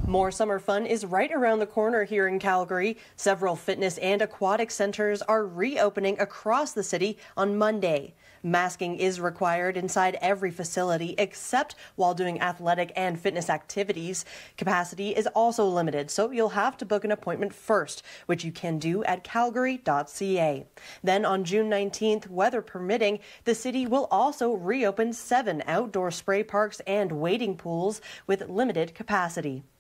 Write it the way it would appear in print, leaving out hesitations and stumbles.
More summer fun is right around the corner here in Calgary. Several fitness and aquatic centers are reopening across the city on Monday. Masking is required inside every facility except while doing athletic and fitness activities. Capacity is also limited, so you'll have to book an appointment first, which you can do at calgary.ca. Then on June 19th, weather permitting, the city will also reopen 7 outdoor spray parks and wading pools with limited capacity.